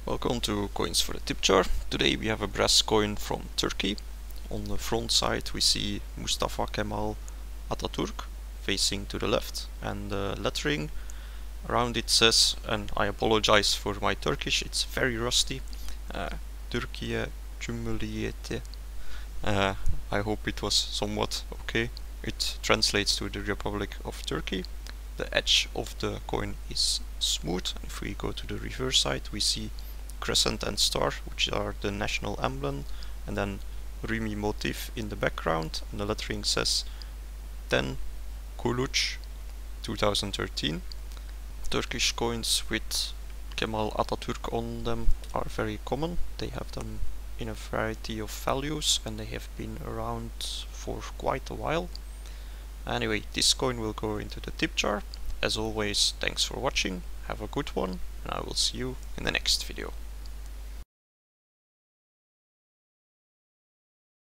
Welcome to Coins for the Tip Jar. Today we have a brass coin from Turkey. On the front side we see Mustafa Kemal Atatürk facing to the left, and the lettering around it says, and I apologize for my Turkish, it's very rusty, Türkiye Cumhuriyeti. I hope it was somewhat okay. It translates to the Republic of Turkey. The edge of the coin is smooth. If we go to the reverse side, we see crescent and star, which are the national emblem, and then Rumi motif in the background, and the lettering says 10 Kuluç 2013. Turkish coins with Kemal Atatürk on them are very common. They have them in a variety of values and they have been around for quite a while. Anyway, this coin will go into the tip jar. As always, thanks for watching, have a good one, and I will see you in the next video.